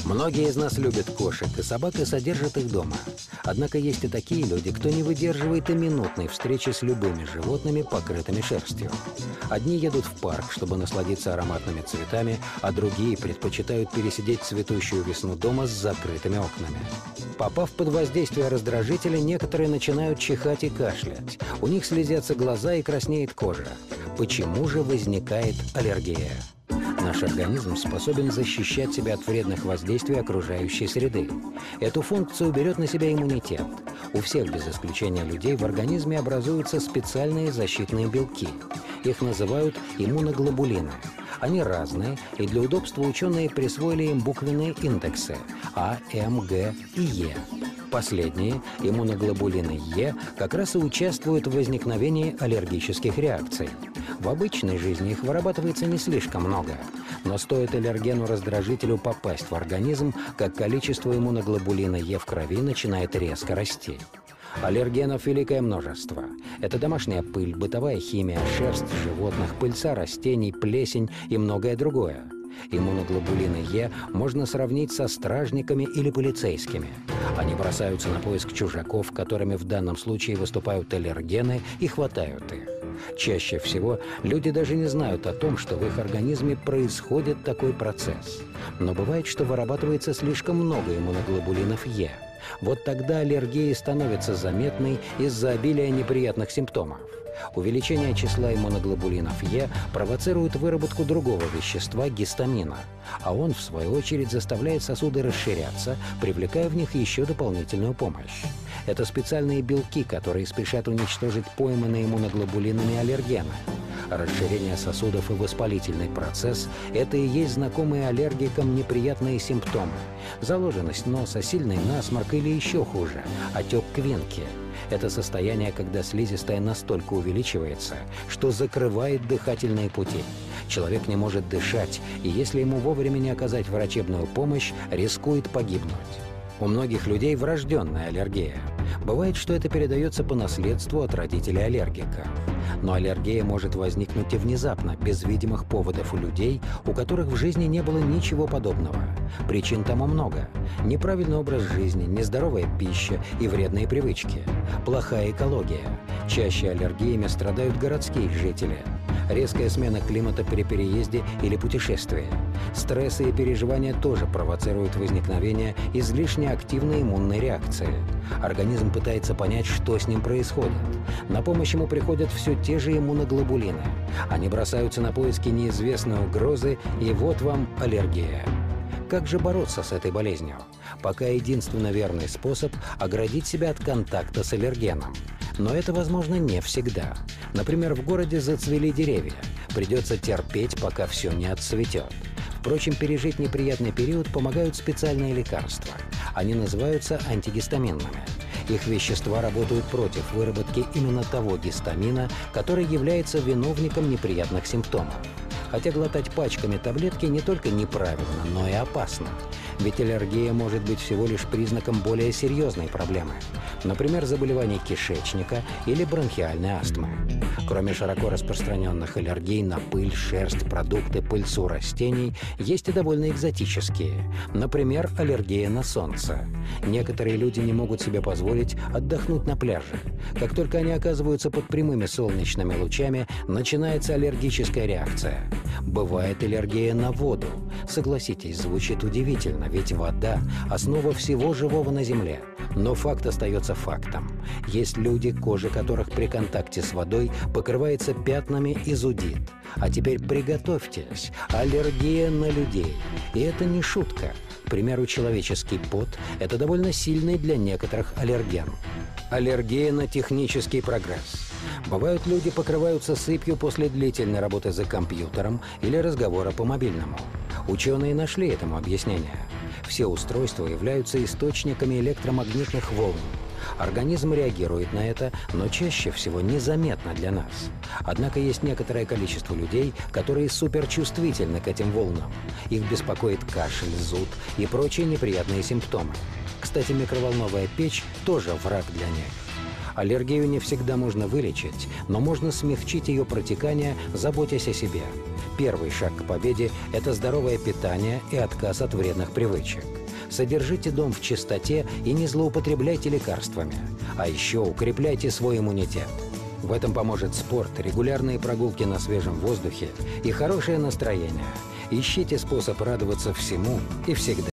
Многие из нас любят кошек и собак и содержат их дома. Однако есть и такие люди, кто не выдерживает и минутной встречи с любыми животными, покрытыми шерстью. Одни едут в парк, чтобы насладиться ароматными цветами, а другие предпочитают пересидеть цветущую весну дома с закрытыми окнами. Попав под воздействие раздражителя, некоторые начинают чихать и кашлять. У них слезятся глаза и краснеет кожа. Почему же возникает аллергия? Наш организм способен защищать себя от вредных воздействий окружающей среды. Эту функцию берет на себя иммунитет. У всех без исключения людей в организме образуются специальные защитные белки. Их называют иммуноглобулины. Они разные, и для удобства ученые присвоили им буквенные индексы А, М, Г и Е. Последние, иммуноглобулины Е, как раз и участвуют в возникновении аллергических реакций. В обычной жизни их вырабатывается не слишком много, но стоит аллергену-раздражителю попасть в организм, как количество иммуноглобулина Е в крови начинает резко расти. Аллергенов великое множество. Это домашняя пыль, бытовая химия, шерсть животных, пыльца растений, плесень и многое другое. Иммуноглобулины Е можно сравнить со стражниками или полицейскими. Они бросаются на поиск чужаков, которыми в данном случае выступают аллергены, и хватают их. Чаще всего люди даже не знают о том, что в их организме происходит такой процесс. Но бывает, что вырабатывается слишком много иммуноглобулинов Е. Вот тогда аллергия становится заметной из-за обилия неприятных симптомов. Увеличение числа иммуноглобулинов Е провоцирует выработку другого вещества – гистамина, а он, в свою очередь, заставляет сосуды расширяться, привлекая в них еще дополнительную помощь. Это специальные белки, которые спешат уничтожить пойманные иммуноглобулинами аллергены. Расширение сосудов и воспалительный процесс – это и есть знакомые аллергикам неприятные симптомы. Заложенность носа, сильный насморк или еще хуже – отек квинки. Это состояние, когда слизистая настолько увеличивается, что закрывает дыхательные пути. Человек не может дышать, и если ему вовремя не оказать врачебную помощь, рискует погибнуть. У многих людей врожденная аллергия. Бывает, что это передается по наследству от родителей аллергика. Но аллергия может возникнуть и внезапно, без видимых поводов у людей, у которых в жизни не было ничего подобного. Причин тому много. Неправильный образ жизни, нездоровая пища и вредные привычки. Плохая экология. Чаще аллергиями страдают городские жители. Резкая смена климата при переезде или путешествии. Стрессы и переживания тоже провоцируют возникновение излишне активной иммунной реакции. Организм пытается понять, что с ним происходит. На помощь ему приходят все те же иммуноглобулины. Они бросаются на поиски неизвестной угрозы, и вот вам аллергия. Как же бороться с этой болезнью? Пока единственно верный способ – оградить себя от контакта с аллергеном. Но это возможно не всегда. Например, в городе зацвели деревья. Придется терпеть, пока все не отцветет. Впрочем, пережить неприятный период помогают специальные лекарства. Они называются антигистаминными. Их вещества работают против выработки именно того гистамина, который является виновником неприятных симптомов. Хотя глотать пачками таблетки не только неправильно, но и опасно. Ведь аллергия может быть всего лишь признаком более серьезной проблемы. Например, заболеваний кишечника или бронхиальной астмы. Кроме широко распространенных аллергий на пыль, шерсть, продукты, пыльцу растений, есть и довольно экзотические. Например, аллергия на солнце. Некоторые люди не могут себе позволить отдохнуть на пляже. Как только они оказываются под прямыми солнечными лучами, начинается аллергическая реакция. Бывает аллергия на воду. Согласитесь, звучит удивительно, ведь вода – основа всего живого на Земле. Но факт остается фактом. Есть люди, кожа которых при контакте с водой покрывается пятнами и зудит. А теперь приготовьтесь – аллергия на людей. И это не шутка. К примеру, человеческий пот – это довольно сильный для некоторых аллерген. Аллергия на технический прогресс. Бывают, люди покрываются сыпью после длительной работы за компьютером или разговора по мобильному. Ученые нашли этому объяснение. Все устройства являются источниками электромагнитных волн. Организм реагирует на это, но чаще всего незаметно для нас. Однако есть некоторое количество людей, которые суперчувствительны к этим волнам. Их беспокоит кашель, зуд и прочие неприятные симптомы. Кстати, микроволновая печь тоже враг для них. Аллергию не всегда можно вылечить, но можно смягчить ее протекание, заботясь о себе. Первый шаг к победе – это здоровое питание и отказ от вредных привычек. Содержите дом в чистоте и не злоупотребляйте лекарствами. А еще укрепляйте свой иммунитет. В этом поможет спорт, регулярные прогулки на свежем воздухе и хорошее настроение. Ищите способ радоваться всему и всегда.